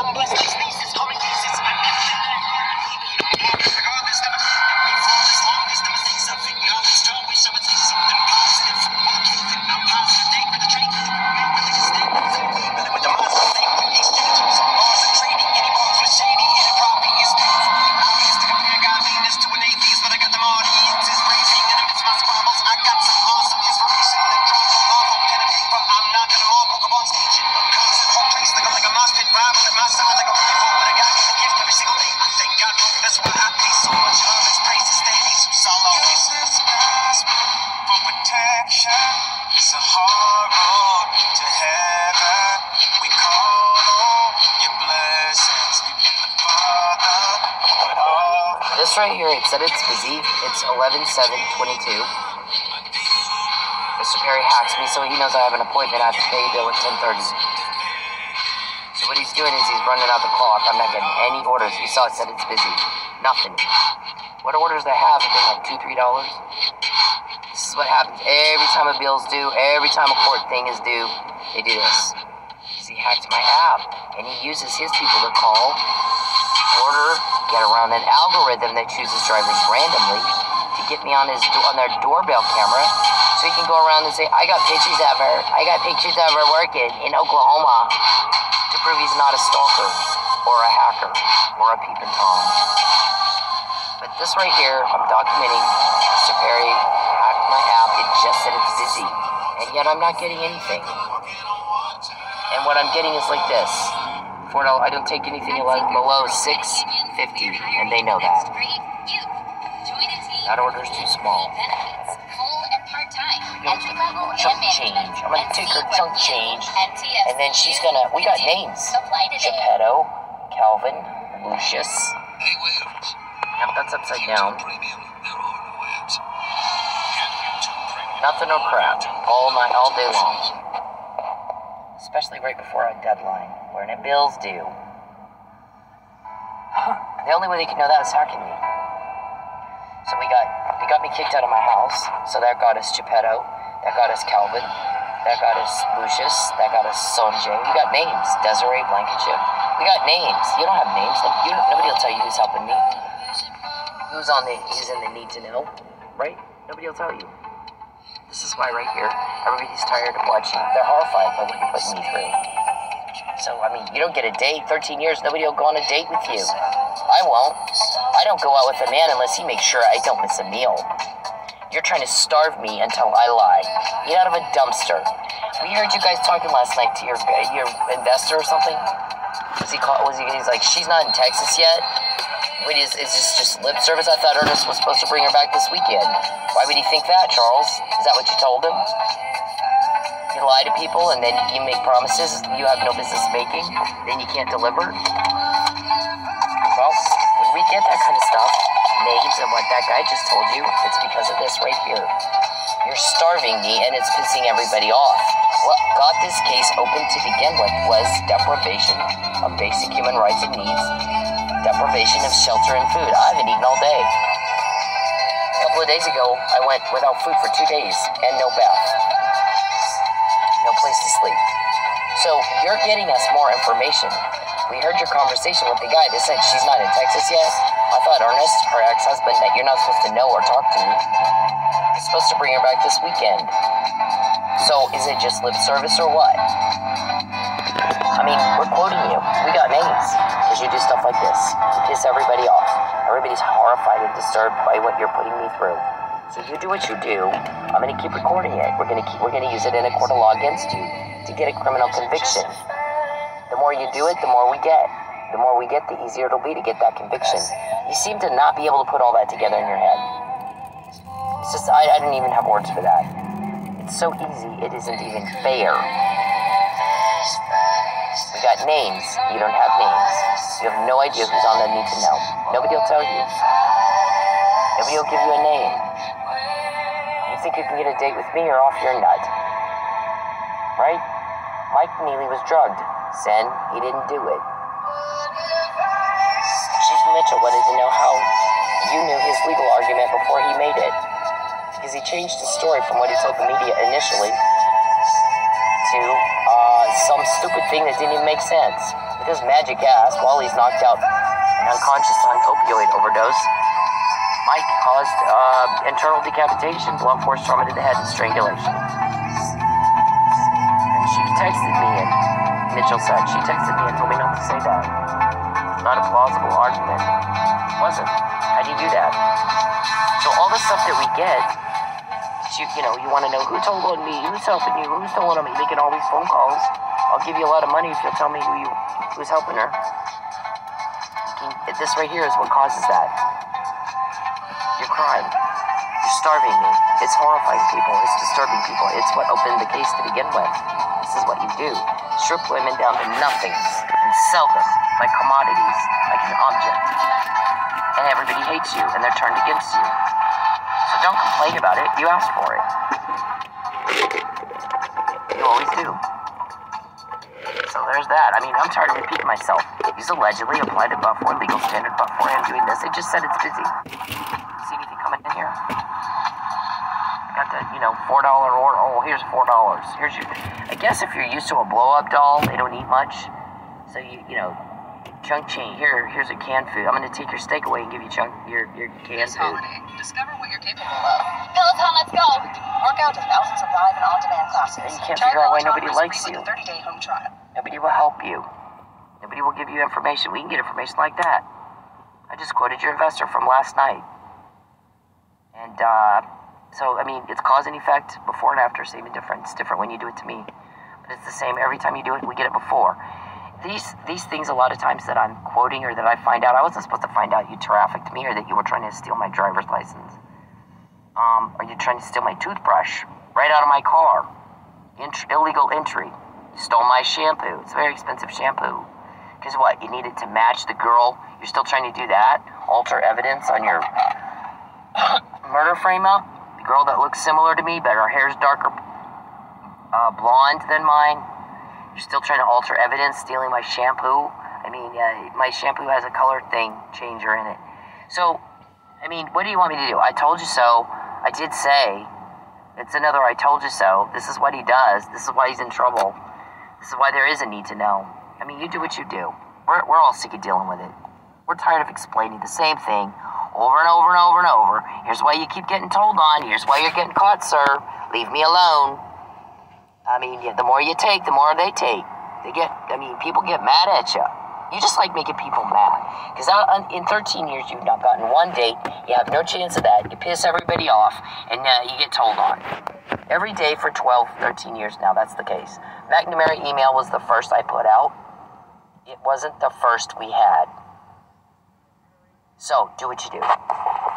I'm blessed. These nieces call me Jesus. I'm it's a hard road to heaven. We call on your blessings in the Father. This right here, it said it's busy. It's 11/7/22. Mr. Perry hacks me, so he knows I have an appointment. I have to pay a bill at 10:30. So what he's doing is he's running out the clock. I'm not getting any orders. You saw it said it's busy. Nothing. What orders they have have been like $2, $3. This is what happens every time a bill's due, every time a court thing is due, they do this. He hacked my app, and he uses his people to call, order, get around an algorithm that chooses drivers randomly to get me on their doorbell camera, so he can go around and say, I got pictures of her working in Oklahoma, to prove he's not a stalker, or a hacker, or a peeping Tom. But this right here, I'm documenting Mr. Perry hacked my app. It just said it's busy, and yet I'm not getting anything. And what I'm getting is like this: $4. I don't take anything below $6.50, and they know that. That order's too small. Chunk change. I'm gonna take her chunk change, and then she's gonna. We got names: Geppetto, Calvin, Lucius. Yep, that's upside down. Nothing or crap. All night, all day long. Especially right before a deadline, when a bill's due. The only way they can know that is hacking me. So they got me kicked out of my house. So that got us Geppetto. That got us Calvin. That got us Lucius. That got us Sonjay. We got names. Desiree, Blankenship. We got names. You don't have names. Nobody will tell you who's helping me. Who's in the need to know, right? Nobody will tell you. This is why right here, everybody's tired of watching. They're horrified by what you're putting me through. So, I mean, you don't get a date. 13 years, nobody will go on a date with you. I won't. I don't go out with a man unless he makes sure I don't miss a meal. You're trying to starve me until I lie. Eat out of a dumpster. We heard you guys talking last night to your investor or something. He's like, she's not in Texas yet? Wait, is this just lip service? I thought Ernest was supposed to bring her back this weekend. Why would he think that, Charles? Is that what you told him? You lie to people and then you make promises you have no business making, then you can't deliver? Well, when we get that kind of stuff, names and what that guy just told you, it's because of this right here. You're starving me and it's pissing everybody off. What got this case open to begin with was deprivation of basic human rights and needs, deprivation of shelter and food. I haven't eaten all day. A couple of days ago, I went without food for 2 days and no bath. No place to sleep. So you're getting us more information. We heard your conversation with the guy that said she's not in Texas yet. I thought Ernest, her ex-husband that you're not supposed to know or talk to, is supposed to bring her back this weekend. So is it just lip service or what? I mean, we're quoting you. We got names because you do stuff like this. You piss everybody off. Everybody's horrified and disturbed by what you're putting me through. So you do what you do. I'm going to keep recording it. We're going to use it in a court of law against you to get a criminal conviction. The more you do it, the more we get. The more we get, the easier it'll be to get that conviction. You seem to not be able to put all that together in your head. It's just, I didn't even have words for that. It's so easy, it isn't even fair. We got names, you don't have names. You have no idea who's on the need to know. Nobody will tell you. Nobody will give you a name. You think you can get a date with me or off your nut? Right? Mike Neely was drugged. Sen, he didn't do it. Chief Mitchell wanted to know how you knew his legal argument before he made it. Because he changed his story from what he told the media initially to some stupid thing that didn't even make sense. With his magic ass, while he's knocked out and unconscious on opioid overdose, Mike caused internal decapitation, blunt force trauma to the head, and strangulation. And she texted me, and Mitchell said, she texted me and told me not to say that. It's not a plausible argument. It wasn't. How do you do that? So all the stuff that we get, you want to know who told on me, who's helping you, who's telling on me, making all these phone calls. I'll give you a lot of money if you'll tell me who's helping her. This right here is what causes that. You're crying. You're starving me. It's horrifying people. It's disturbing people. It's what opened the case to begin with. This is what you do. Strip women down to nothings and sell them like commodities, like an object. And everybody hates you, and they're turned against you. So don't complain about it. You asked for it. You always do. So there's that. I mean, I'm tired of repeating myself. He's allegedly applied a but-for, legal standard but-for, and doing this. It just said it's busy. See anything coming in here? I got the, $4 or, here's $4. Here's your, I guess if you're used to a blow-up doll, they don't eat much. So, chunk change. Here's a canned food. I'm going to take your steak away and give you your canned food. Discover what you're capable of. Peloton, let's go! Work out to thousands of live and on-demand classes. And you can't figure out why nobody likes you. 30-day home trial. Nobody will help you. Nobody will give you information. We can get information like that. I just quoted your investor from last night. And, so, I mean, it's cause and effect, before and after, same and different. It's different when you do it to me. But it's the same every time you do it, we get it before. These things, a lot of times that I'm quoting or that I find out, I wasn't supposed to find out you trafficked me or that you were trying to steal my driver's license. Or you trying to steal my toothbrush right out of my car. Illegal entry. You stole my shampoo. It's very expensive shampoo. Because what? You need it to match the girl. You're still trying to do that? Alter evidence on your murder frame-up? The girl that looks similar to me, but her hair's darker blonde than mine. You're still trying to alter evidence, stealing my shampoo. I mean, my shampoo has a color thing changer in it. So, I mean, what do you want me to do? I told you so. I did say. It's another I told you so. This is what he does. This is why he's in trouble. This is why there is a need to know. I mean, you do what you do. We're all sick of dealing with it. We're tired of explaining the same thing over and over and over and over. Here's why you keep getting told on. Here's why you're getting caught, sir. Leave me alone. I mean, the more you take, the more they take. People get mad at you. You just like making people mad. Because in 13 years, you've not gotten one date. You have no chance of that. You piss everybody off, and you get told on. Every day for 12, 13 years now, that's the case. McNamara email was the first I put out. It wasn't the first we had. So, do what you do.